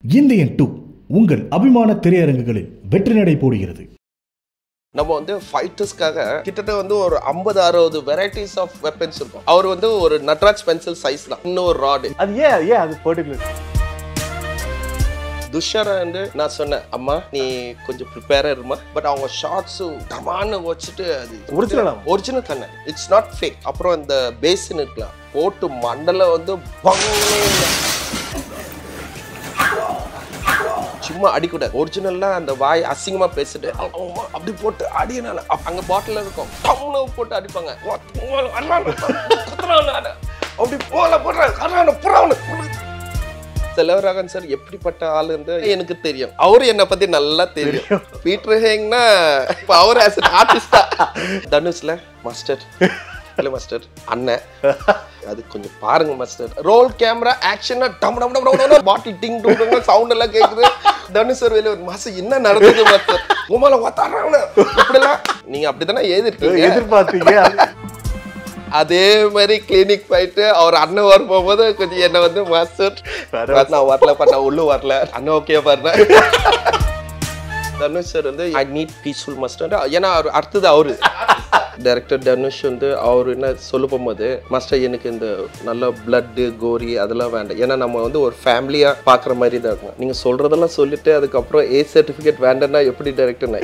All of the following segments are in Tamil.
இந்தியன் 2 உங்கள் அபிமான திரையரங்குகளில் வெற்றி நடை போடுகிறது. நம்ம வந்து ஃபைட்டர்ஸ்க்காக கிட்டத்தட்ட வந்து ஒரு 50-60 வெரைட்டிஸ் ஆஃப் வெப்பன்ஸ் இருக்கும். அவர் வந்து ஒரு நட்ராஜ் பென்சில் சைஸ் தான். இன்னும் ஒரு ராடு. அது ஏன் அது பர்டிகுலர் துஷாரா வந்து நான் சொன்னேன், அம்மா நீ கொஞ்சம் ப்ரிப்பேரா இருமா. பட் அவங்க ஷார்ட்ஸும் டமான்னு வச்சுட்டு அது ஒரிஜினல் தானே, இட்ஸ் நாட் ஃபேக். அப்புறம் இந்த பேசின் இருக்கலாம் போட்டு மண்டல வந்து சும்மா அடிக்கூடாது. ஒரிஜினலா அந்த வாய் அசிங்கமா பேசிட்டு அப்படி போட்டு அடியனால அங்க பாட்டில் இருக்கும் டம்னு போட்டு அடிப்பாங்க. அப்படி போல போடுறாங்க. செல்வராகவன் சார் எப்படிப்பட்ட ஆளு எனக்கு தெரியும். அவரு என்னை பத்தி நல்லா தெரியும். பீட்டர் ஹேங்னா இப்ப அவர் ஆஸ் அன் ஆர்டிஸ்டா தனுஷ்ல மாஸ்டர் இல்ல மாஸ்டர் அண்ணன் அது கொஞ்சம் பாருங்க மாஸ்டர். ரோல் கேமரா ஆக்ஷனா டம் டம் டம் டம் பாட்டில் டிங் டும் சவுண்ட் எல்லாம் கேக்குது. தனுஷ் சார் வெளிய ஒரு மாசம் என்ன நடந்தது மாஸ்டர் உமால வாத்தாறானே இப்படிலாம் நீங்க அப்படிதானே எதிர்பார்த்தீங்க. அதே மாதிரி கிளினிக் போயிட்டு அவர் அண்ணன் வர போகும்போது கொஞ்சம் என்ன வந்து மாஸ்டர் நான் வரல பண்ண உள்ளு வரல அண்ணன் ஓகே பாருங்க. தனுஷ் சார் வந்து ஐ நீட் பீஸ்ஃபுல் மாஸ்டர். ஏன்னா அடுத்தது அவரு டைரக்டர் தனுஷ் வந்து அவர் என்ன சொல்ல போகும்போது, மாஸ்டர் எனக்கு இந்த நல்ல பிளட்டு கோரி அதெல்லாம் வேண்டாம். ஏன்னா நம்ம வந்து ஒரு ஃபேமிலியா பாக்குற மாதிரி தான் இருக்கும். நீங்க சொல்றதெல்லாம் சொல்லிட்டு அதுக்கப்புறம் ஏ சர்டிபிகேட் வேண்டாம்னா எப்படி டைரக்டர்?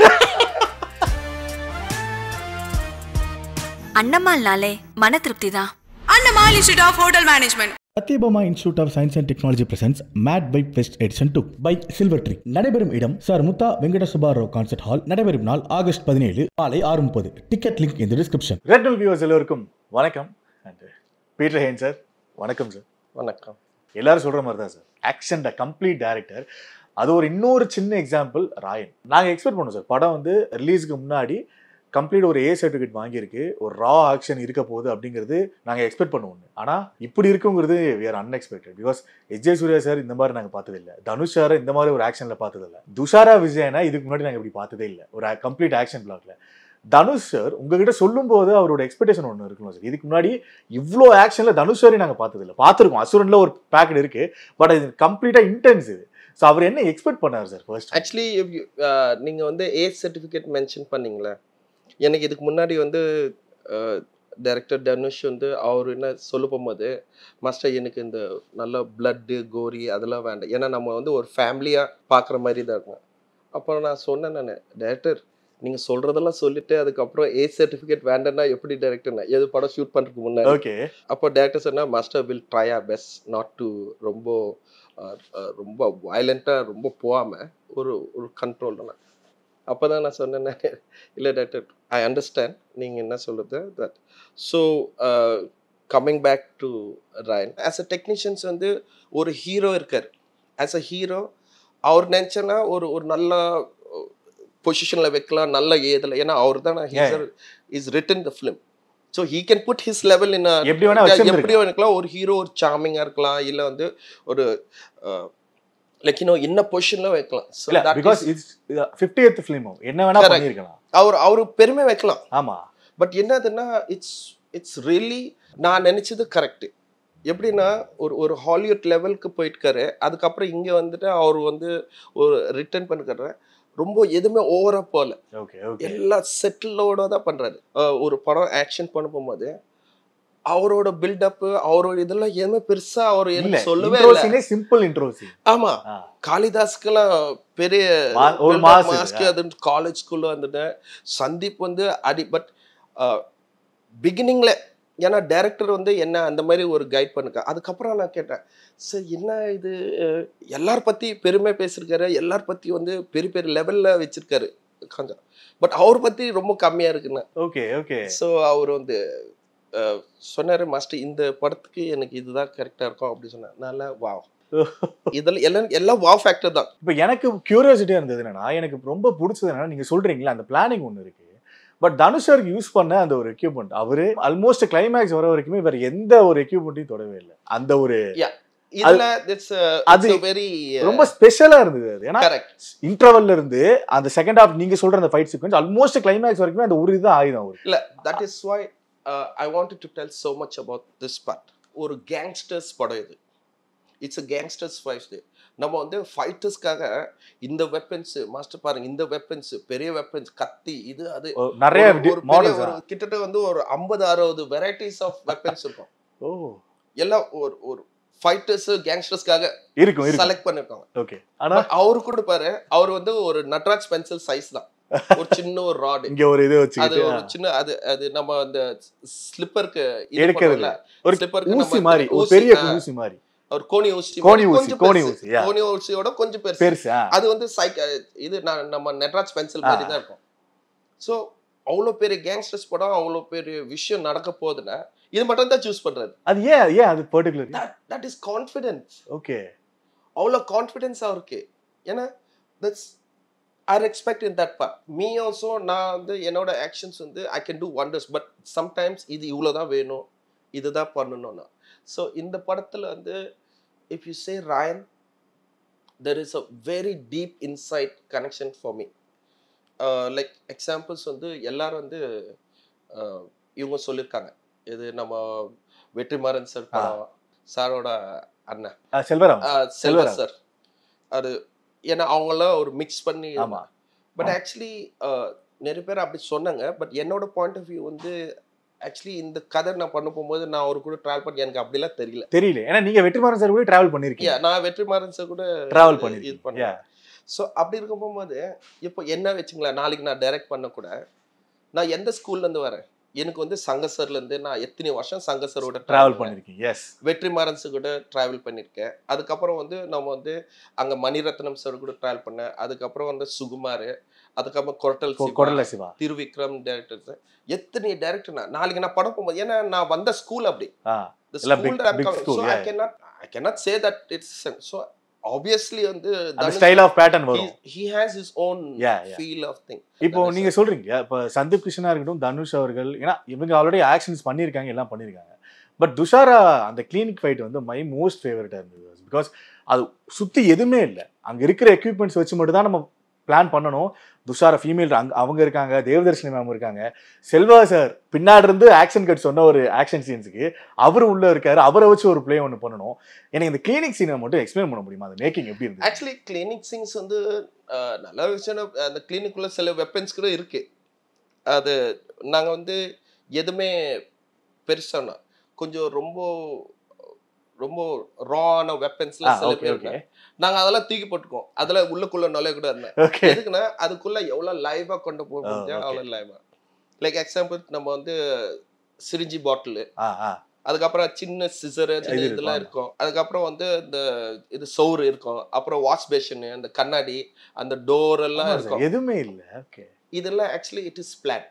அண்ணமால்னாலே மன திருப்தி தான். Annamal institute of hotel management. Sathyabama institute of science and technology presents made by fest edition 2 by silver tree. நடைபெறும் இடம் sir Mutha Venkata Subbarao concert hall. நடைபெறும் நாள் ஆகஸ்ட் 17 காலை 6:30. டிக்கெட் லிங்க் இந்த டிஸ்கிரிப்ஷன். ரெட் நூல் வியூவர்ஸ் எல்லோருக்கும் வணக்கம். அண்ட் பீட்டர் ஹேன் சார் வணக்கம் சார். வணக்கம். எல்லாரும் சொல்ற மாதிரி தான் சார், ஆக்ஷன் கம்ப்ளீட் டைரக்டர். அது ஒரு இன்னொரு சின்ன எக்ஸாம்பிள் ராயன். நாங்கள் எக்ஸ்பெக்ட் பண்ணோம் சார், படம் வந்து ரிலீஸுக்கு முன்னாடி கம்ப்ளீட் ஒரு ஏ சர்டிஃபிகேட் வாங்கியிருக்கு, ஒரு ரா ஆக்ஷன் இருக்க போகுது அப்படிங்கிறது நாங்கள் எக்ஸ்பெக்ட் பண்ணுவோம். ஆனால் இப்படி இருக்குங்கிறது வேறு unexpected. Because S J. Suryah sir இந்த மாதிரி நாங்கள் பார்த்ததில்லை, தனுஷ் சார் இந்த மாதிரி ஒரு ஆக்ஷனில் பார்த்ததில்லை, துஷாரா விஜயனா இதுக்கு முன்னாடி நாங்கள் இப்படி பார்த்ததே இல்லை ஒரு கம்ப்ளீட் ஆக்ஷன் பிளாக்ல. தனுஷ் சார் உங்ககிட்ட சொல்லும் போது அவரோட எக்ஸ்பெக்டேஷன் ஒன்று இருக்கணும் சார். இதுக்கு முன்னாடி இவ்வளோ ஆக்ஷனில் தனுஷ் சாரையும் நாங்கள் பார்த்ததில்லை. பார்த்துருக்கோம், அசுரன்ல ஒரு பேக்கெட் இருக்கு, பட் இது கம்ப்ளீட்டாக இன்டென்ஸ் இது. ஸோ அவர் என்ன எக்ஸ்பெக்ட் பண்ணார் சார் ஃபர்ஸ்ட்? ஆக்சுவலி நீங்கள் வந்து ஏ சர்டிஃபிகேட் மென்ஷன் பண்ணீங்களே, எனக்கு இதுக்கு முன்னாடி வந்து டைரக்டர் தனுஷ் வந்து அவர் என்ன சொல்ல போகும்போது, மாஸ்டர் எனக்கு இந்த நல்ல பிளட்டு கோரி அதெல்லாம் வேண்டாம். ஏன்னா நம்ம வந்து ஒரு ஃபேமிலியாக பார்க்குற மாதிரி தான் இருக்கும். அப்புறம் நான் சொன்னேன், நான் டைரக்டர் நீங்கள் சொல்கிறதெல்லாம் சொல்லிட்டு அதுக்கப்புறம் ஏ சர்டிஃபிகேட் வேண்டாம்னா எப்படி டைரக்டர்னா எது படம் ஷூட் பண்ணுறதுக்கு முன்னாடி. ஓகே. அப்போ டைரக்டர் சொன்னால் master will try our best not to ரொம்ப வயலண்ட்டாக ரொம்ப போகாமல் ஒரு கண்ட்ரோல் தான். அப்போ தான் நான் சொன்னேன், இல்லை டாக்டர் ஐ அண்டர்ஸ்டாண்ட் நீங்கள் என்ன சொல்கிறது that. So coming back to Raayan as a technicians வந்து ஒரு ஹீரோ இருக்கார். ஆஸ் அ ஹீரோ அவர் நினச்சேன்னா ஒரு நல்ல பொசிஷனில் வைக்கலாம், நல்ல ஏதில். ஏன்னா அவர் தான் is written the film. So he can put his level in எப்படியோ இருக்கலாம். ஒரு ஹீரோ ஒரு சார்மிங்காக இருக்கலாம், இல்லை வந்து ஒரு லைக் இன்ன பொசிஷன்ல வைக்கலாம். பிகாஸ் இட்ஸ் 50th ஃபிலிம், என்ன வேணா பண்ணிருக்கலாம். அவரு பெருமை வைக்கலாம். ஆமா. பட் என்னதுன்னா இட்ஸ் ரியலி நான் நினைச்சது கரெக்ட். எப்படின்னா ஒரு ஹாலிவுட் லெவலுக்கு போயிட்டுக்காரு, அதுக்கப்புறம் இங்க வந்துட்டு அவர் வந்து ஒரு ரிட்டர்ன் பண்ணிக்கிற ரொம்ப எதுவுமே ஓவரா போகல, எல்லாம் செட்டிலோட தான் பண்றாரு. ஒரு படம் ஆக்ஷன் பண்ண போகும்போது அவரோட பில்டப் அவரோட இதெல்லாம் எதுவுமே பெருசா அவர் என்ன சொல்லவே இல்லை, சிம்பிள் இன்ட்ரோ சீன். ஆமா, காளிதாஸ்க்கெல்லாம் பெரிய மாஸ்க் அது காலேஜ்குள்ள வந்துட்டு சந்தீப் வந்து அடி. பட் பிகினிங்ல ஏன்னா டைரக்டர் வந்து என்ன அந்த மாதிரி ஒரு கைட் பண்ணுங்க. அதுக்கப்புறம் நான் கேட்டேன், சார் என்ன இது எல்லார் பத்தி பெருமை பேசியிருக்காரு, எல்லார் பத்தி வந்து பெரிய பெரிய லெவல்ல வச்சிருக்காரு கொஞ்சம், பட் அவர் பத்தி ரொம்ப கம்மியா இருக்குன்னு. Okay okay. ஸோ அவர் வந்து சொன்னாரு, மாஸ்டர் இந்த படத்துக்கு எனக்கு இதுதான் கரெக்டா இருக்கும் அப்படி சொன்னேன். நல்லா வாவ், இதெல்லாம் எல்லாம் வாவ் ஃபேக்டர் தான். இப்போ எனக்கு கியூரியாசிட்டியா இருந்தது என்னன்னா, எனக்கு ரொம்ப பிடிச்சது என்னன்னா, நீங்க சொல்றீங்களா அந்த பிளானிங் ஒன்று இருக்கு, பட் தனுஷருக்கு யூஸ் பண்ண அந்த ஒரு எக்யூப்மெண்ட் அவரு ஆல்மோஸ்ட் கிளைமேக்ஸ் வர வரைக்குமே வேற எந்த ஒரு எக்யூப்மெண்ட்டையும் தொடவே இல்லை. அந்த ஒரு அது வெரி ரொம்ப ஸ்பெஷலா இருந்தது. அது ஏன்னா இன்டர்வல்ல இருந்து அந்த செகண்ட் ஹாஃப் நீங்க சொல்ற அந்த ஃபைட் சீக்வென்ஸ் ஆல்மோஸ்ட் கிளைமேக்ஸ் வரைக்குமே அந்த ஒரு இதுதான் ஆயுதம் அவரு. இல்ல, that is why I wanted to tell so much about this part. ஒரு gangsters படம் இது. It's a gangsters fight. நம்ம வந்து ஃபைட்டர்ஸ்க்காக இந்த வெப்பன்ஸ் மாஸ்டர் பாருங்க, இந்த வெப்பன்ஸ் பெரிய வெப்பன்ஸ், கத்தி, இது அது நிறைய மாடல்ஸ் கிட்டத்தட்ட வந்து ஒரு 50-60 வெரைட்டிஸ் ஆஃப் வெப்பன்ஸ் இருக்கும். எல்லாம் ஒரு ஃபைட்டர்ஸ் கேங்ஸ்டர்ஸ்க்காக இருக்கும் செலக்ட் பண்ணிருக்காங்க. ஓகே. ஆனா அவரு கூட பாரு, அவர் வந்து ஒரு நட்ராஜ் பென்சில் சைஸ் தான், ஒரு சின்ன ஒரு ராட், இங்க ஒரு இது வச்சு அது ஒரு சின்ன அது நம்ம அந்த ஸ்லிப்பருக்கு எடுக்கிறதுல ஒரு ஸ்லிப்பருக்கு ஊசி மாதிரி, ஒரு பெரிய ஊசி மாதிரி, ஒரு கோணி ஊசியோட கொஞ்சம் பெருசு. அது வந்து இது நம்ம நட்ராஜ் பென்சில் மாதிரி தான் இருக்கும். சோ அவ்வளவு பெரிய கேங்ஸ்டர்ஸ் படம், அவ்வளவு பெரிய விஷயம் நடக்க போகுதுன்னா இது மட்டும் தான் சூஸ் பண்றது. அது ஏன் அது particular that is confidence. Okay. அவ்வளவு கான்ஃபிடன்ஸ் அவருக்கு. ஏன்னா that's I respect in that part. Me also, நான் வந்து என்னோட ஆக்ஷன்ஸ் வந்து I can do wonders, but sometimes இது இவ்வளவுதான் வேணும், இதுதான் பண்ணணும்னா. ஸோ இந்த படத்துல வந்து if you say Ryan, there is a very deep inside connection for me. Like examples வந்து எல்லாரும் வந்து இவங்க சொல்லியிருக்காங்க. இது நம்ம வெற்றிமாறன் சார் படம், சாரோட அண்ணன் செல்வர் சார், அது ஏன்னா அவங்களாம் ஒரு மிக்ஸ் பண்ணி. பட் ஆக்சுவலி நிறைய பேர் அப்படி சொன்னாங்க. பட் என்னோட பாயிண்ட் ஆஃப் வியூ வந்து ஆக்சுவலி இந்த கதை நான் பண்ண போகும்போது நான் அவர் கூட டிராவல் பண்ணி எனக்கு அப்படிலாம் தெரியல. ஏன்னா நீங்க வெற்றிமாறன் சார் கூட டிராவல் பண்ணிருக்கீங்க. நான் வெற்றிமாறன் சார் கூட டிராவல் பண்ணி. ஸோ அப்படி இருக்கும் போகும்போது இப்போ என்ன வச்சுங்களேன், நாளைக்கு நான் டைரக்ட் பண்ண கூட நான் எந்த ஸ்கூல்ல இருந்து வரேன், எனக்கு வந்து சங்கசர்ல இருந்து நான் எத்தனை வருஷம் சங்கசரோட டிராவல் பண்ணிருக்கேன். எஸ். வெற்றிமாறன் சார் கூட டிராவல் பண்ணியிருக்கேன். அதுக்கப்புறம் வந்து நம்ம வந்து அங்க மணிரத்னம் சார் கூட டிராவல் பண்ணேன். அதுக்கப்புறம் வந்து சுகுமார், அதுக்கப்புறம் கொரட்டல் சிவா, திருவிக்ரம் டைரக்டர், எத்தனை டைரக்டர். நாளைக்கு நான் படம் போகும்போது, ஏன்னா நான் வந்த ஸ்கூல் அப்படி, I cannot say that it's so obviously வந்து அந்த ஸ்டைல் ஆஃப் பேட்டர்ன் வரும். he has his own feel of thing. இப்போ நீங்க சொல்றீங்க இப்போ சந்தீப் கிருஷ்ணா இருக்கட்டும், தனுஷ் அவர்கள், ஏன்னா இவங்க ஆல்ரெடி ஆக்ஷன்ஸ் பண்ணிருக்காங்க, எல்லாம் பண்ணிருக்காங்க. பட் துஷாரா அந்த கிளினிக் ஃபைட் வந்து மை மோஸ்ட் ஃபேவரட்டா இருந்தது. பிகாஸ் அது சுத்தி எதுவுமே இல்லை, அங்க இருக்கிற எக்யூப்மெண்ட்ஸ் வச்சு மட்டும் தான் நம்ம பிளான் பண்ணணும். துஷாரா ஃபீமேல் அவங்க இருக்காங்க, தேவதர்ஷினி மேம் இருக்காங்க, செல்வா சார் பின்னாடி இருந்து ஆக்ஷன் கட் சொன்ன ஒரு ஆக்ஷன் சீன்ஸுக்கு அவரு உள்ள இருக்காரு, அவரை வச்சு ஒரு பிளே ஒன்று பண்ணணும். எனக்கு இந்த கிளினிக் சீனை மட்டும் எக்ஸ்பிளைன் பண்ண முடியுமா, அந்த மேக்கிங் எப்படி இருக்கு? ஆக்சுவலி கிளினிக் சீன்ஸ் வந்து நல்ல விஷயம். அந்த கிளினிக்குள்ள சில வெப்பன்ஸ் கூட இருக்கு. அது நாங்க வந்து எதுவுமே பெருசானா கொஞ்சம் ரொம்ப ரொம்ப ரான வெப்பன்ஸ்ல சில பேர் நாங்க அதெல்லாம் தூக்கி போட்டுக்கோம். அதுல உள்ளுக்குள்ள நுழைய கூட இருந்தேன். எதுக்குன்னா அதுக்குள்ள எவ்வளவு லைவா கொண்டு போக முடிஞ்சா அவ்வளவு லைவா. லைக் எக்ஸாம்பிள் நம்ம வந்து சிரிஞ்சி பாட்டில், அதுக்கப்புறம் சின்ன சிசர் இதெல்லாம் இருக்கும், அதுக்கப்புறம் வந்து இந்த இது சோறு இருக்கும், அப்புறம் வாஷ் பேஷன், அந்த கண்ணாடி, அந்த டோர் எல்லாம் இருக்கும். எதுவுமே இல்லை. இதெல்லாம் ஆக்சுவலி இட் இஸ் பிளான்.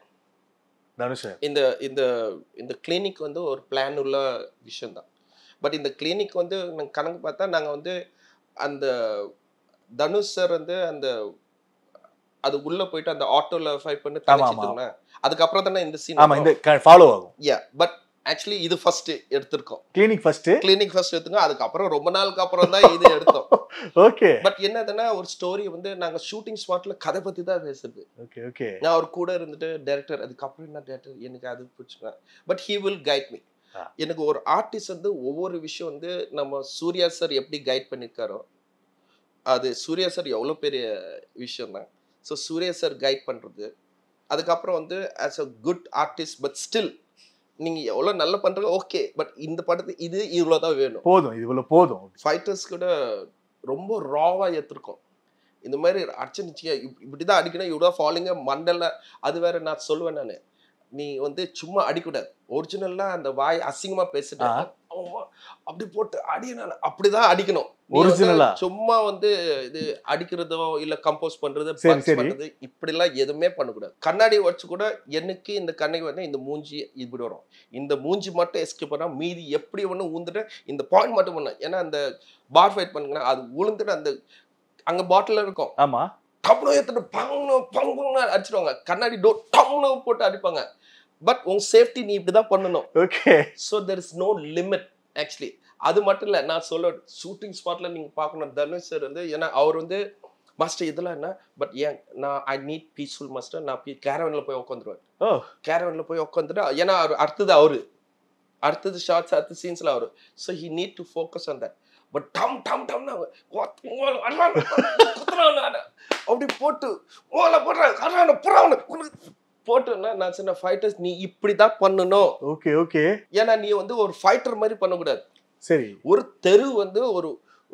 இந்த இந்த இந்த கிளினிக் வந்து ஒரு பிளான் உள்ள விஷயம் தான். பட் இந்த கிளினிக் வந்து நாங்கள் கணக்கு பார்த்தா நாங்கள் வந்து அந்த தனுஷ் சார் வந்து அந்த அது உள்ள போயிட்டு அந்த ஆட்டோல ஃபைட் பண்ணி தனிச்சிட்டோம்னா அதுக்கப்புறம் தானே இந்த சீன் ஃபாலோ ஆகும். பட் ஆக்சுவலி இது ஃபர்ஸ்ட் எடுத்திருக்கோம். கிளினிக் ஃபர்ஸ்ட் எடுத்துங்க. அதுக்கப்புறம் ரொம்ப நாளுக்கு அப்புறம் தான் இது எடுத்தோம். ஓகே. பட் என்னதுன்னா ஒரு ஸ்டோரி வந்து நாங்க ஷூட்டிங் ஸ்பாட்ல கதை பத்தி தான் பேசுறது. Okay okay. நான் அவர் கூட இருந்துட்டு டைரக்டர், அதுக்கப்புறம் என்ன டைரக்டர் எனக்கு அது பிடிச்சிருக்கேன். But he will guide me. எனக்கு ஒரு ஆர்டிஸ்ட் வந்து ஒவ்வொரு விஷயம் வந்து நம்ம சூர்யா சார் எப்படி கைட் பண்ணிருக்காரோ, அது சூர்யா சார் எவ்வளோ பெரிய விஷயம் தான். ஸோ சூர்யா சார் கைட் பண்ணுறது, அதுக்கப்புறம் வந்து as a good artist, but still நீங்கள் எவ்வளோ நல்லா பண்ணுறது ஓகே, பட் இந்த படத்துக்கு இது இவ்வளோ தான் வேணும், போதும், இவ்வளோ போதும். ஃபைட்டர்ஸ் கூட ரொம்ப ராவாக ஏற்றிருக்கோம். இந்த மாதிரி அடிச்சுச்சிங்க இப்படி தான் அடிக்கணும், இவ்வளோ ஃபாலிங்க மண்டல. அது வேற நான் சொல்லுவேன், நான் நீ வந்து சும்மா அடிக்கூடாது. ஒரிஜினலா அந்த வாய் அசிங்கமா பேசிட்டு அப்படி போட்டு அடி, நான் அப்படிதான் அடிக்கணும். ஒரிஜினலா சும்மா வந்து இது அடிக்கிறதோ இல்ல கம்போஸ் பண்றது பண்றது இப்படி எல்லாம் எதுவுமே பண்ணக்கூடாது. கண்ணாடி வச்சு கூட எனக்கு இந்த கண்ணை வந்து இந்த மூஞ்சி இப்படி வரும், இந்த மூஞ்சி மட்டும் எஸ்கேப் பண்ணா மீதி எப்படி ஒண்ணு ஊந்துட்டு இந்த பாயிண்ட் மட்டும் பண்ண. ஏன்னா அந்த பார் ஃபைட் பண்ணுங்கன்னா அது உளுந்துட்டு அந்த அங்க பாட்டில் இருக்கும். ஆமா, டம்னு எடுத்துட்டு பங்கு பங்குன்னு அடிச்சிடுவாங்க. கண்ணாடி டோர் டம்னு போட்டு அடிப்பாங்க. பட் உங்க சேஃப்டி நீ இப்படிதான் பண்ணணும். Okay. So there is no limit actually. அது மட்டும் இல்ல, நான் சொல்ல ஷூட்டிங் ஸ்பாட்ல நீங்க பார்க்கணும் தனுஷ் சார் வந்து, ஏன்னா அவர் வந்து மாஸ்டர் இதெல்லாம் என்ன, பட் ஏன் நான் ஐ நீட் பீஸ்ஃபுல் மாஸ்டர், நான் கேரவன்ல போய் உட்காந்துருவேன். கேரவன்ல போய் உட்காந்துட்டு, ஏன்னா அடுத்தது ஷார்ட்ஸ் அடுத்த சீன்ஸ்ல அவரு. So he need to focus on that. But டம் டம் டம்னா அப்படி போட்டு ஓல போடுறான் போட்டுன்னா நான் சொன்ன ஃபைட்டர்ஸ் நீ இப்படிதான் பண்ணணும். Okay okay. ஏன்னா நீ வந்து ஒரு ஃபைட்டர் மாதிரி பண்ணக்கூடாது. சரி. ஒரு தெரு வந்து ஒரு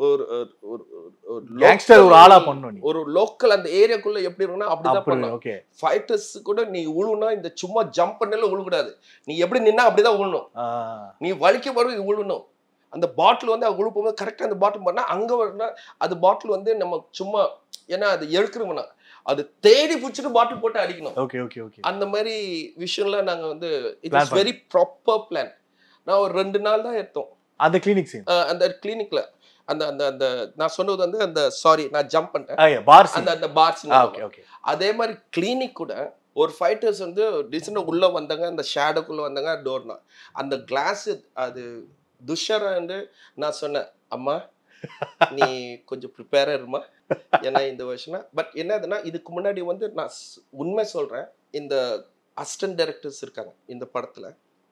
கேங்ஸ்டர் ஒரு ஆளா பண்ணணும். ஒரு லோக்கல் அந்த ஏரியாக்குள்ள எப்படி இருக்குன்னா அப்படிதான் பண்ணணும். ஓகே. ஃபைட்டர்ஸ் கூட நீ உழுனா இந்த சும்மா ஜம்ப் பண்ணல உழுக்கூடாது. நீ எப்படி நின்னா அப்படிதான் உழணும். நீ வலிக்க போது உழணும். அந்த பாட்டில் வந்து அவங்க உழுப்பும்போது கரெக்டா அந்த பாட்டில் பண்ணா அங்க வரனா அது பாட்டில் வந்து நம்ம சும்மா ஏன்னா அது எடுக்கிறோம்னா அது தேடி பிடிச்சிட்டு பாட்டில் போட்டு அடிக்கணும். Okay okay okay. அந்த மாதிரி விஷயம்லாம் நாங்க வந்து it is very proper plan. நான் ஒரு 2 நாள் தான் எடுத்தோம் அந்த கிளினிக் சீன். அந்த கிளினிக்ல அந்த அந்த அந்த நான் சொன்னது வந்து அந்த சாரி நான் ஜம்ப் பண்ணிட்டேன் அந்த அந்த பார் சீன். Okay okay. அதே மாதிரி கிளினிக் கூட ஒரு ஃபைட்டர்ஸ் வந்து டிசைன் உள்ள வந்தாங்க அந்த ஷேடோக்குள்ள வந்தாங்க டோர்னா அந்த கிளாஸ் அது துஷரா வந்து நான் சொன்னேன் அம்மா நீ கொஞ்சம் ப்ரிப்பேரா இருமா ஏன்னா இந்த வருஷம்னா பட் என்னதுன்னா இதுக்கு முன்னாடி வந்து நான் உண்மை சொல்றேன் இந்த அசிஸ்டன்ட் டைரக்டர்ஸ் இருக்காங்க இந்த படத்துல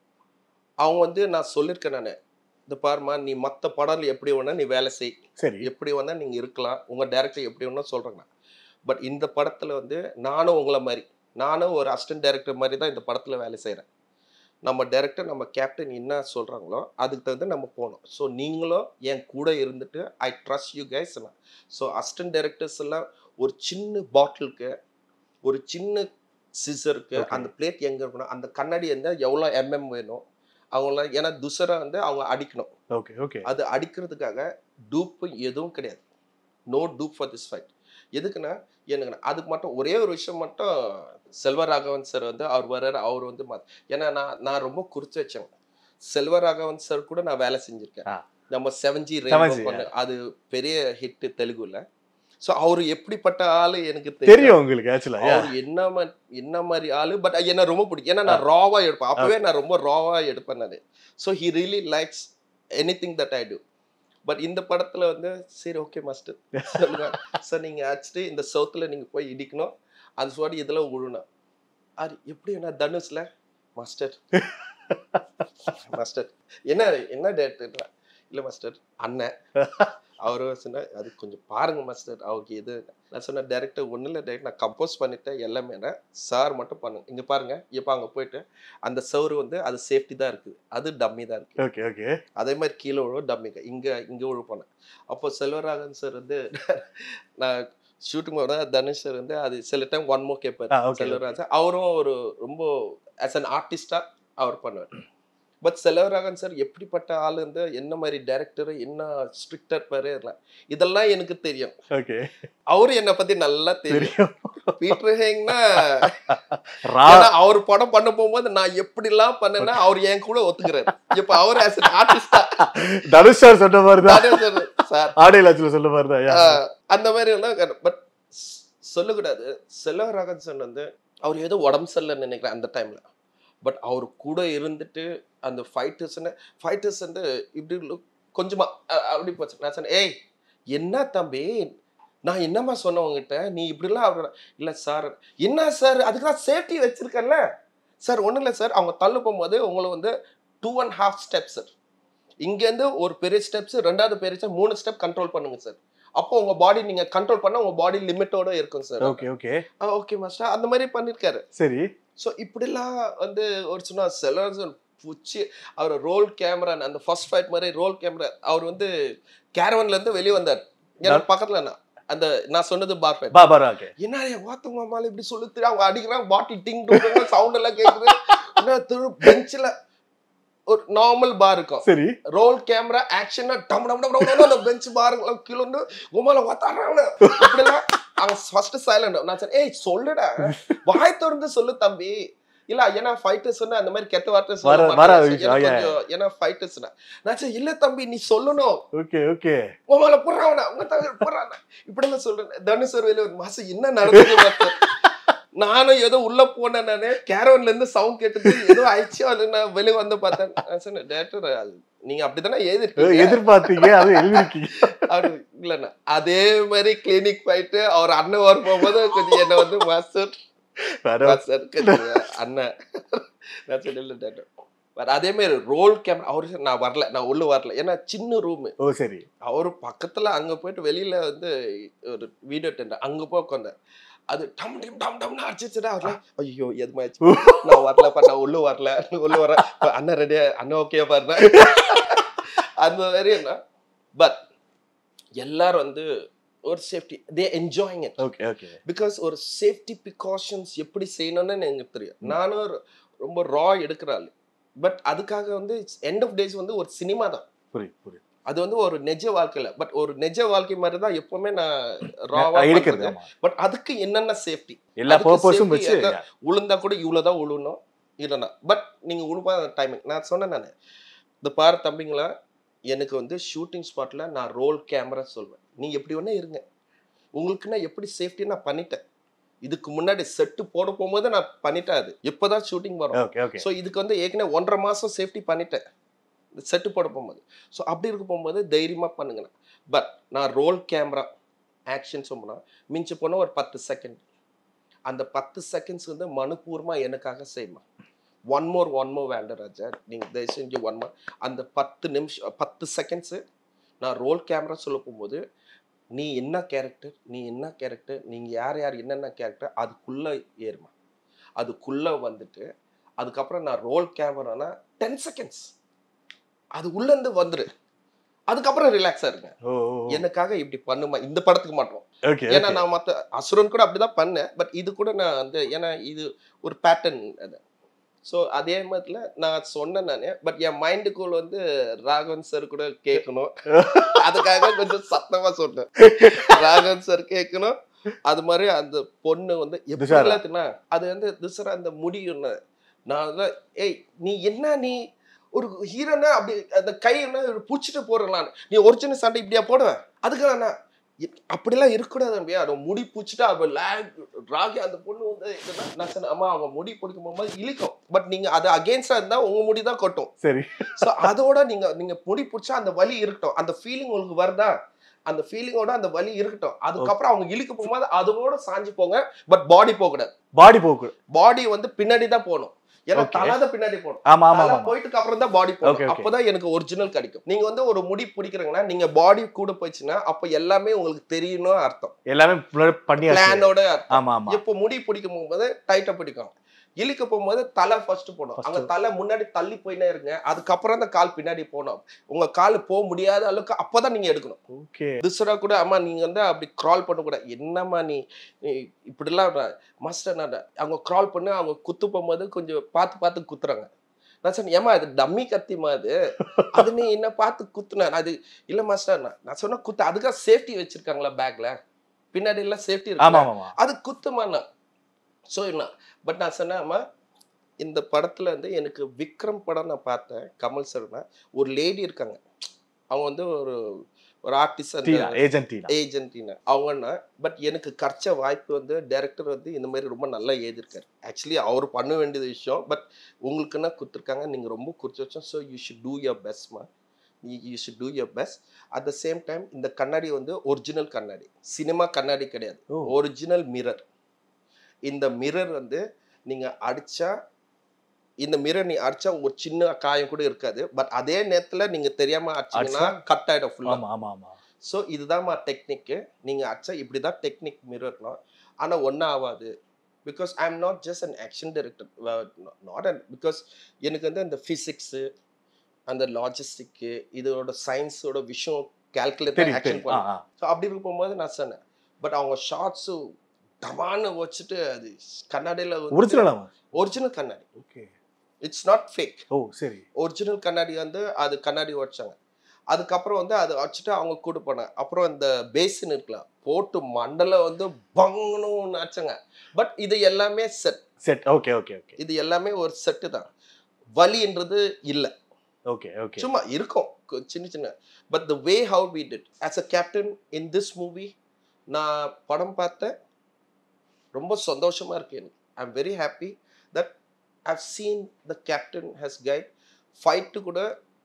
அவங்க வந்து நான் சொல்லியிருக்கேன் நான் இந்த பாருமா நீ மற்ற படம்ல எப்படி வேணா நீ வேலை செய் சரி எப்படி வேணா நீங்க இருக்கலாம் உங்க டைரக்டர் எப்படி வேணா சொல்றாங்க பட் இந்த படத்துல வந்து நானும் உங்களை மாதிரி நானும் ஒரு அசிஸ்டன்ட் டைரக்டர் மாதிரி தான் இந்த படத்துல வேலை செய்யறேன். நம்ம டைரக்டர் நம்ம கேப்டன் என்ன சொல்கிறாங்களோ அதுக்கு தகுந்த நம்ம போகணும். ஸோ நீங்களும் என் கூட இருந்துட்டு I trust you guys. So assistant directors எல்லாம் ஒரு சின்ன பாட்டிலுக்கு ஒரு சின்ன சிசருக்கு அந்த பிளேட் எங்கே இருக்கணும் அந்த கண்ணாடி இருந்தால் எவ்வளோ எம்எம் வேணும் அவங்களாம் ஏன்னா துசரா வந்து அவங்க அடிக்கணும். Okay okay. அது அடிக்கிறதுக்காக டூப்பு எதுவும் கிடையாது. No dupe for this fight. எதுக்குன்னா எனக்கு அதுக்கு மட்டும் ஒரே ஒரு விஷயம் மட்டும் செல்வராகவன் சார் வந்து அவர் வர்றாரு அவர் வந்து ஏன்னா நான் ரொம்ப குறிச்சு வச்சேன். செல்வராகவன் சார் கூட நான் வேலை செஞ்சிருக்கேன். நம்ம 7G பண்ண அது பெரிய ஹிட் தெலுங்குல. ஸோ அவரு எப்படிப்பட்ட ஆளு எனக்கு தெரியும் உங்களுக்கு ஆக்சுவலா அவர் என்ன மாதிரி ஆளு பட் என்ன ரொம்ப பிடிக்கும் ஏன்னா நான் ராவா எடுப்பேன் அப்பவே நான் ரொம்ப ராவா எடுப்பேன் நான். So he really likes anything that I do. But இந்த படத்துல வந்து சரி ஓகே மாஸ்டர் சொல்லுங்க சார் நீங்க ஆக்சுவலி இந்த சவுத்துல நீங்க போய் இடிக்கணும் அது சுவாடி இதெல்லாம் விழணும் அது எப்படி என்ன தனுஷ்ல மாஸ்டர் மாஸ்டர் என்ன டேட் இல்லை மாஸ்டர் அண்ணன் அவரு சொன்ன அது கொஞ்சம் பாருங்க மாஸ்டர் அவருக்கு எது நான் சொன்ன டைரக்டர் ஒன்றும் இல்லை டைரக்ட் நான் கம்போஸ் பண்ணிட்டேன் எல்லாமே சார் மட்டும் பண்ணுங்க இங்கே பாருங்க இப்போ அங்கே போயிட்டு அந்த சவுறு வந்து அது சேஃப்டி தான் இருக்குது அது டம்மி தான் இருக்கு. Okay okay. அதே மாதிரி கீழே விழுவோம் டம்மிங்க இங்கே விழு போனேன். அப்போ செல்வராகவன் சார் வந்து நான் ஷூட்டிங் போனா தனுஷ் சார் வந்து அது சில டைம் ஒன் மோ கேட்பார் செல்வராஜன் அவரும் ஒரு ரொம்ப ஆஸ் அன் ஆர்டிஸ்டா அவர் பண்ணுவார். பட் செல்வராகவன் சார் எப்படிப்பட்ட ஆள் வந்து என்ன மாதிரி டைரக்டர் என்ன ஸ்ட்ரிக்டா இருப்பாரு இதெல்லாம் எனக்கு தெரியும். ஓகே. அவரு என்னை பத்தி நல்லா தெரியும். பீட்டர் ஹேங்னா அவர் படம் பண்ண போகும்போது நான் எப்படி எல்லாம் பண்ணேன்னா அவர் என் கூட ஒத்துக்கிறாரு. இப்ப அவர் ஆஸ் அன் ஆர்டிஸ்டா தனுஷ் சார் சொன்ன மாதிரி தான் சார் ஆடியோ சொல்ல மாதிரி தான் அந்த மாதிரி எல்லாம் பட் சொல்லக்கூடாது. செல்வராகவன் சார் வந்து அவர் ஏதோ உடம்பு சரியில்லைன்னு நினைக்கிறேன் அந்த டைம்ல. பட் அவர் கூட இருந்துட்டு அந்த ஃபைட்டர்ஸ் வந்து இப்படி கொஞ்சமா அப்படி போச்சு. நான் சொன்னேன் ஏய் என்ன தம்பி நான் என்னம்மா சொன்னேன் உங்ககிட்ட நீ இப்படிலாம் அவர் இல்லை சார் என்ன சார் அதுக்கு தான் சேஃப்டி வச்சிருக்கேன்ல சார் ஒன்றும் இல்லை சார் அவங்க தள்ளு போகும்போது உங்களை வந்து 2.5 ஸ்டெப்ஸ் சார் இங்கேருந்து ஒரு பெரிய ஸ்டெப்ஸ் ரெண்டாவது பெரிய 3 ஸ்டெப் கண்ட்ரோல் பண்ணுங்க சார். அப்போ உங்க பாடி நீங்க கண்ட்ரோல் பண்ணா உங்க பாடி லிமிட்டோட இருக்கும் sir. Okay okay okay master அந்த மாதிரி பண்ணிருக்காரு. சரி. ஸோ இப்படிலாம் வந்து ஒரு சொன்னா செல்வராகவன் பூச்சி அவர் ரோல் கேமரா அந்த ஃபர்ஸ்ட் ஃபைட் மாதிரி ரோல் கேமரா அவர் வந்து கேரவன்ல இருந்து வெளியே வந்தார் எனக்கு பக்கத்துல அந்த நான் சொன்னது பார் ஃபைட் என்ன வாத்தவங்க அம்மால இப்படி சொல்லி அவங்க அடிக்கிறாங்க பாட்டி டிங் சவுண்ட் எல்லாம் கேட்குது பெஞ்சில் ஒரு நார்மல் பார் இருக்கும். சரி. ரோல் கேமரா ஆக்ஷனா டம் டம் டம் டம் அந்த பெஞ்ச் பாருங்க கீழே உமால வாத்தாடுறாங்க அப்படிலாம் அவங்க ஃபர்ஸ்ட் சைலண்ட். நான் சொன்னேன் ஏய் சொல்லுடா வாய் திறந்து சொல்லு தம்பி இல்ல ஏன்னா ஃபைட்டர்ஸ் அந்த மாதிரி கெட்ட வார்த்தை சொல்ல ஏன்னா ஃபைட்டர்ஸ் நான் சரி இல்ல தம்பி நீ சொல்லணும். ஓகே ஓகே உமால போடுறாவனா உங்க தவிர போடுறானா இப்படி எல்லாம் சொல்றேன். தனுஷ் சார் ஒரு மாசம் என்ன நடக்குது நானும் ஏதோ உள்ள போனேன் நானு கேரவன்ல இருந்து சவுண்ட் கேட்டு ஏதோ ஆயிடுச்சு நான் வெளியே வந்து பார்த்தேன். நான் சொன்னேன் டேரக்டர் நீங்க அப்படித்தானே எதிர்பார்த்தீங்க அது எழுதிருக்கீங்க அவரு இல்லைண்ணா அதே மாதிரி கிளினிக் போயிட்டு அவர் அண்ணன் வர போகும்போது கொஞ்சம் என்ன வந்து மாஸ்டர் அண்ணன் நான் சொன்ன டேரக்டர் பட் அதே மாதிரி ரோல் கேமரா அவரு நான் வரல, நான் உள்ள வரல, ஏன்னா சின்ன ரூமு. ஓ சரி. அவரு பக்கத்துல அங்க போயிட்டு வெளியில வந்து ஒரு வீடியோ டெண்டர் அங்க போய் உட்காந்தார். அது டம் டம் டம் டம்னு அடிச்சிச்சுடா. அவர்ல ஐயோ எதுமாச்சு, நான் வரலப்பா, நான் உள்ள வரல, உள்ள வர அண்ணன் ரெடியா, அண்ணன் ஓகே பாருங்க அந்த மாதிரி என்ன. பட் எல்லாரும் வந்து ஒரு safety, they enjoying it. Okay okay. Because ஒரு சேஃப்டி ப்ரிகாஷன்ஸ் எப்படி செய்யணும்னு எனக்கு தெரியும். நானும் ரொம்ப ரா எடுக்கிறாள். பட் அதுக்காக வந்து எண்ட் ஆஃப் டேஸ் வந்து ஒரு சினிமா தான். புரியுது புரியுது. அது வந்து ஒரு நிஜ வாழ்க்கையில, பட் ஒரு நிஜ வாழ்க்கை மாதிரி தான் எப்பவுமே நான் ராவா எடுக்கிறது. பட் அதுக்கு என்னென்ன சேஃப்டி, எல்லா பர்பஸும் வச்சு உளுந்தா கூட இவ்வளவுதான் உழுணும் இல்லைன்னா. பட் நீங்க உழுப்பா டைமிங் நான் சொன்னேன். நான் இந்த பாரு தம்பிங்களா, எனக்கு வந்து ஷூட்டிங் ஸ்பாட்ல நான் ரோல் கேமரா சொல்வேன், நீங்க எப்படி வேணா இருங்க, உங்களுக்கு நான் எப்படி சேஃப்டி நான் பண்ணிட்டேன். இதுக்கு முன்னாடி செட்டு போட போகும்போது நான் பண்ணிட்டேன். அது இப்போதான் ஷூட்டிங் வரும். ஸோ இதுக்கு வந்து ஏற்கனவே 1.5 மாசம் சேஃப்டி பண்ணிட்டேன் செட்டு போட போகும்போது. ஸோ அப்படி இருக்க போகும்போது தைரியமாக பண்ணுங்கண்ணா. பட் நான் ரோல் கேமரா ஆக்ஷன் சொன்னால் மிஞ்சி போனால் ஒரு 10 செகண்ட். அந்த 10 செகண்ட்ஸ் வந்து மனுப்பூர்வமாக எனக்காக செய்யுமா. ஒன் மோர் வேண்டாம் ராஜா, நீங்கள் தயவு செஞ்சு ஒன் மோர். அந்த 10 நிமிஷம் 10 செகண்ட்ஸு நான் ரோல் கேமரா சொல்ல போகும்போது, நீ என்ன கேரக்டர், நீ என்ன கேரக்டர், நீங்கள் யார் யார் என்னென்ன கேரக்டர், அதுக்குள்ளே ஏறுமா. அதுக்குள்ளே வந்துட்டு அதுக்கப்புறம் நான் ரோல் கேமரானா 10 செகண்ட்ஸ் அது உள்ளேருந்து வந்துரு. அதுக்கப்புறம் ரிலாக்ஸாக இருங்க. எனக்காக இப்படி பண்ணுமா இந்த படத்துக்கு மாட்டோம். ஏன்னா நான் மற்ற அசுரன் கூட அப்படிதான் பண்ணேன். பட் இது கூட நான் வந்து ஏன்னா இது ஒரு பேட்டர்ன் அது. ஸோ அதே மாதிரி நான் சொன்னேன் நான். பட் என் மைண்டுக்குள்ள வந்து ராகவன் சார் கூட கேட்கணும், அதுக்காக கொஞ்சம் சத்தமா சொன்னேன். ராகவன் சார் கேட்கணும். அது மாதிரி அந்த பொண்ணு வந்து எப்படி இல்லாதுன்னா அது வந்து திசரா அந்த முடியும். நான் ஏய் நீ என்ன, நீ ஒரு ஹீரோனா அப்படி அந்த கையெல்லாம் பூச்சிட்டு போடலாம், நீ ஒரிஜினல் சண்டை இப்படியா போடுவேன். அதுக்காக நான் அப்படிலாம் இருக்கக்கூடாது. அதை முடி பூச்சிட்டு அவ ராகி அந்த பொண்ணு வந்து நான் சொன்னேன், அம்மா அவங்க முடி பிடிக்கும் போகும்போது இழிக்கும். பட் நீங்க அது அகேன்ஸ்டா இருந்தா உங்க முடி தான் கொட்டும். சரி. ஸோ அதோட நீங்க முடி பிடிச்சா அந்த வலி இருக்கட்டும், அந்த ஃபீலிங் உங்களுக்கு வருதா, அந்த ஃபீலிங்கோட அந்த வலி இருக்கட்டும். அதுக்கப்புறம் அவங்க இழுக்க போகும்போது அதோட சாஞ்சி போங்க. பட் பாடி போகக்கூடாது. பாடி வந்து பின்னாடி தான் போகணும். ஏன்னா தலாத பின்னாடி போகணும். போயிட்டுக்கு அப்புறம் தான் பாடி போகணும். அப்பதான் எனக்கு ஒரிஜினல் கிடைக்கும். நீங்க வந்து ஒரு முடி பிடிக்கிறீங்கன்னா நீங்க பாடி கூட போயிடுச்சுன்னா அப்ப எல்லாமே உங்களுக்கு தெரியணும் அர்த்தம். எல்லாமே பிளானோட அர்த்தம். இப்போ முடி பிடிக்கும் போகும்போது டைட்டா பிடிக்கும். இழுக்க போகும்போது தலை ஃபர்ஸ்ட் போகணும். அங்க தலை முன்னாடி தள்ளி போயினே இருங்க. அதுக்கப்புறம் தான் கால் பின்னாடி போகணும். உங்க கால் போக முடியாத அளவுக்கு அப்பதான் நீங்க எடுக்கணும். திசரா கூட அம்மா நீங்க வந்து அப்படி கிரால் பண்ணக்கூடாது. என்னம்மா நீ இப்படிலாம் மாஸ்டர் நான் அவங்க கிரால் பண்ணி அவங்க குத்து போகும்போது கொஞ்சம் பார்த்து குத்துறாங்க. நான் சொன்னேன், ஏமா அது டம்மி கத்திமா, அது நீ என்ன பார்த்து குத்துன. அது இல்ல மாஸ்டர், நான் சொன்ன குத்து அதுக்காக சேஃப்டி வச்சிருக்காங்களா பேக்ல, பின்னாடி எல்லாம் சேஃப்டி இருக்கு, அது குத்துமா. ஸோ என்ன பட் நான் சொன்னேம்மா, இந்த படத்தில் வந்து எனக்கு விக்ரம் படம் நான் பார்த்தேன். கமல் சார்னா ஒரு லேடி இருக்காங்க, அவங்க வந்து ஒரு ஆர்டிஸ்ட் ஏஜென்டினா அவங்கன்னா. பட் எனக்கு கிடைச்ச வாய்ப்பு வந்து டைரக்டர் வந்து இந்த மாதிரி ரொம்ப நல்லா எழுதியிருக்காரு. ஆக்சுவலி அவர் பண்ண வேண்டியது விஷயம். பட் உங்களுக்குன்னா கொடுத்துருக்காங்க, நீங்கள் ரொம்ப குறிச்சு வச்சோம். So you should do your பெஸ்ட்மா, you should do your best. At the same time இந்த கண்ணாடி வந்து ஒரிஜினல் கண்ணாடி, சினிமா கண்ணாடி கிடையாது, ஒரிஜினல் மிரர். இந்த மிரர் வந்து நீங்க அடிச்சா, இந்த மிரர் நீ அடிச்சா ஒரு சின்ன காயம் கூட இருக்காது. பட் அதே நேரத்துல நீங்க தெரியாம அடிச்சீங்கன்னா கட் ஆயிடும் ஃபுல்லா. ஸோ இதுதான் டெக்னிக். நீங்க அடிச்சா இப்படிதான் டெக்னிக் மிரர்னா. ஆனா ஒன்னும் ஆகாது. Because I am not just an action director. Not and because எனக்கு வந்து அந்த பிசிக்ஸ், அந்த லாஜிஸ்டிக்கு, இதோட சயின்ஸோட விஷயம் கால்குலேட் ஆக்ஷன் பண்ண. ஸோ அப்படி இருக்கும் போகும்போது நான் சொன்னேன். பட் அவங்க ஷார்ட்ஸு டமான்னு வச்சுட்டு அது கண்ணாடியில் ஒரிஜினல் கண்ணாடி. Okay, it's not fake. Oh சரி, ஒரிஜினல் கண்ணாடி வந்து அது கண்ணாடி வச்சாங்க. அதுக்கப்புறம் வந்து அதை வச்சுட்டு அவங்க கூட போனாங்க. அப்புறம் இந்த பேசின் இருக்கலாம் போட்டு மண்டல வந்து பங்கன்னு ஆச்சாங்க. பட் இது எல்லாமே செட். ஓகே ஓகே ஓகே, இது எல்லாமே ஒரு செட்டு தான். வலின்றது இல்லை. ஓகே ஓகே, சும்மா இருக்கும் சின்ன. But the way how we did as a captain in this movie, நான் படம் பார்த்தேன், ரொம்ப சந்தோஷமா இருக்கு எனக்கு. I am very happy that I've seen the captain has guide. Fight கூட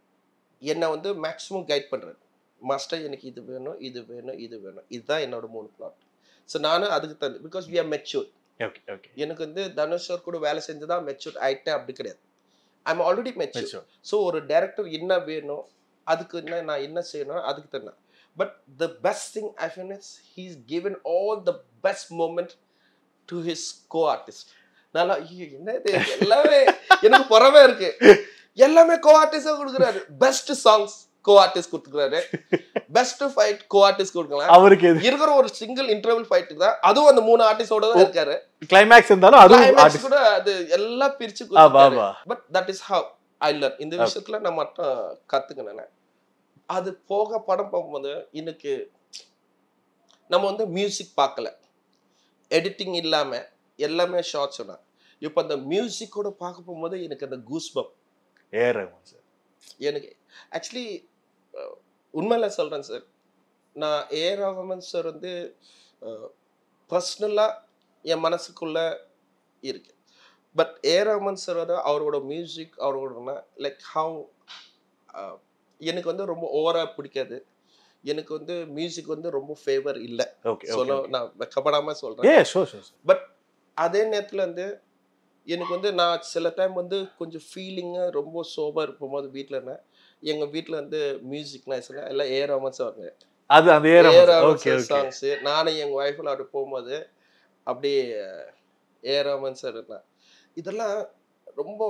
என்னை வந்து மேக்ஸிமம் கைட் பண்ணுறேன். மாஸ்டர் எனக்கு இது வேணும், இது வேணும், இது வேணும், இதுதான் என்னோட 3 பிளாட். ஸோ நானும் அதுக்கு தந்து, because we are mature. Okay okay, எனக்கு வந்து தனுஷ் சார் கூட வேலை செஞ்சுதான் மெச்சூர் ஆயிட்டேன் அப்படி கிடையாது. I'm already mature. Mature. So ஒரு டைரக்டர் என்ன வேணும், அதுக்கு என்ன நான் என்ன செய்யணும், அதுக்கு தானே. But the best thing I feel is he's given all the best moment to his co artist. நல்லா என்ன இது எல்லாமே எனக்கு பொறவே இருக்கு. எல்லாமே கோ ஆர்டிஸ்டா கொடுக்குறாரு. பெஸ்ட் சாங்ஸ் கோ ஆர்டிஸ்ட் கொடுத்துக்கிறாரு, பெஸ்ட் ஃபைட் கோ ஆர்டிஸ்ட் கொடுக்கலாம். அவருக்கு இருக்கிற ஒரு சிங்கிள் இன்டர்வல் ஃபைட் தான், அதுவும் அந்த 3 ஆர்டிஸ்டோட தான் இருக்காரு. கிளைமேக்ஸ் இருந்தாலும் அதுவும் கூட அது எல்லாம் பிரிச்சு கொடுத்தாரு. But that is how I learn. இந்த விஷயத்துல நான் மட்டும் கத்துக்கினேன். அது போக படம் பார்க்கும்போது எனக்கு நம்ம வந்து மியூசிக் பார்க்கல, எடிட்டிங் இல்லாம எல்லாமே ஷார்ட் சொன்னா. இப்போ அந்த மியூசிக்கோட பார்க்க போகும்போது எனக்கு அந்த கூஸ்பம் எனக்கு ஆக்சுவலி உண்மையில சொல்றேன் சார். நான் ஏஆர் ரஹ்மான் சார் வந்து பர்சனலா என் மனசுக்குள்ள இருக்கு. பட் ஏஆர் ரஹ்மான் சார் வந்து அவரோட மியூசிக் அவரோட லைக் ஹவ் எனக்கு வந்து ரொம்ப ஓவரா பிடிக்காது. எனக்கு வந்து மியூசிக் வந்து ரொம்ப ஃபேவர் இல்லை சொல்ல, நான் வெக்கப்படாம சொல்றேன். பட் அதே நேரத்துல வந்து எனக்கு வந்து நான் சில டைம் வந்து கொஞ்சம் ஃபீலிங்காக ரொம்ப சோபா இருக்கும்போது வீட்டில் எங்கள் வீட்டில் வந்து மியூசிக்னா எல்லாம் ஏஆர் ரஹ்மான் சார் சாங்ஸ். நானும் எங்கள் ஒய்ஃபில் அப்படி போகும்போது அப்படியே ஏஆர் ரஹ்மான் சார் இருந்தேன். இதெல்லாம் ரொம்ப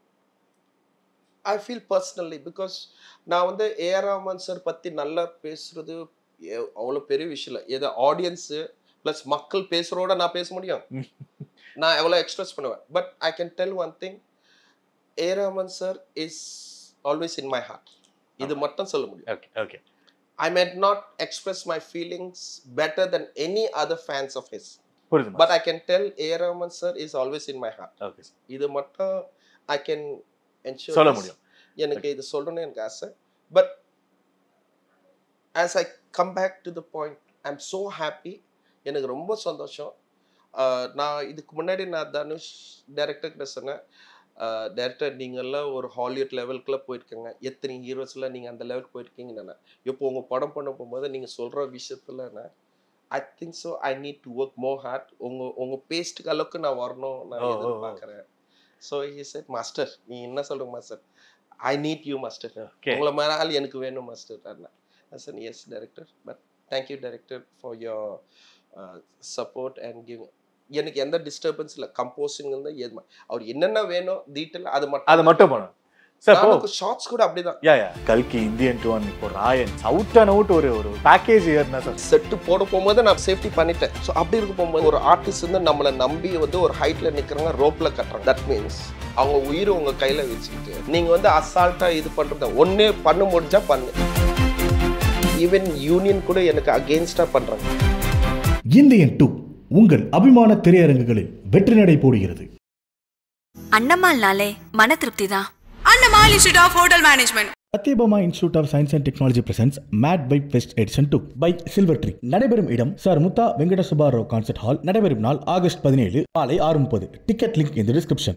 ஐ ஃபீல் பர்சனலி, பிகாஸ் நான் வந்து ஏஆர் ரஹ்மான் சார் பற்றி நல்லா பேசுறது அவ்வளோ பெரிய விஷயம் இல்லை. ஏதோ ஆடியன்ஸு ப்ளஸ் மக்கள் பேசுகிறோட நான் பேச முடியும், நான் எவ்வளோ எக்ஸ்பிரஸ் பண்ணுவேன். But I can tell one thing, A R Rahman sir is always in my heart. இது மட்டும் சொல்ல முடியும். I might not express my feelings better than any other fans of his. But I can tell A.R. Rahman sir is always in my heart. இது மட்டும் I can ensure சொல்ல முடியும். எனக்கு இது சொல்லணும்னு எனக்கு ஆசை. But as I come back to the point, I'm so happy. எனக்கு ரொம்ப சந்தோஷம். நான் இதுக்கு முன்னாடி நான் தனுஷ் டைரக்டர் கிட்ட சொன்னேன், டைரக்டர் நீங்கள்லாம் ஒரு ஹாலிவுட் லெவலுக்குள்ள போயிருக்கீங்க, எத்தனை ஹீரோஸ்லாம் நீங்கள் அந்த லெவலுக்கு போயிருக்கீங்கன்னு. இப்போ உங்கள் படம் பண்ண போகும்போது நீங்கள் சொல்கிற விஷயத்துல I think so I need to work more hard. உங்கள் பேஸ்ட்டுக்கு அளவுக்கு நான் வரணும் நான் எதிர்பார்க்குறேன். ஸோ ஹி செட், மாஸ்டர் நீ என்ன சொல்கிற master, I need you master, உங்களை மாதிரி ஆள் எனக்கு வேணும் master. I said yes director, but thank you director for your support and giving. எனக்கு எந்த டிஸ்டர்பன்ஸ் இல்லை, கம்போசிங் வந்து அவர் என்னென்ன வேணும் டீட்டெயில் அதை மட்டும் பண்ணணும் சார். ஷார்ட்ஸ் கூட அப்படிதான். கல்கி, இந்தியன் 2 இப்போ ராயன் அவுட் அண்ட் அவுட் ஒரு பேக்கேஜ் ஏறினா சார். செட்டு போட போகும்போது நான் சேஃப்டி பண்ணிட்டேன். ஸோ அப்படி இருக்க போகும்போது ஒரு ஆர்டிஸ்ட் வந்து நம்மளை நம்பி வந்து ஒரு ஹைட்ல நிற்கிறாங்க, ரோப்ல கட்டுறாங்க. தட் மீன்ஸ் அவங்க உயிர் உங்க கையில வச்சுக்கிட்டு நீங்க வந்து அசால்ட்டா இது பண்றது ஒன்னே பண்ண முடிஞ்சா பண்ணு. ஈவன் யூனியன் கூட எனக்கு அகெயின்ஸ்டா பண்றாங்க. இந்தியன் 2 உங்கள் அபிமான திரையரங்குகளில் வெற்றி நடை போடுகிறது. அண்ணமால்னாலே மன திருப்தி தான். Annamal institute of hotel management. Sathyabama institute of science and technology presents made by best edition 2 by silver tree. நடைபெறும் இடம் sir Mutha Venkata Subba Rao concert hall. நடைபெறும் நாள் ஆகஸ்ட் 17 காலை 6:30. Ticket link in the description.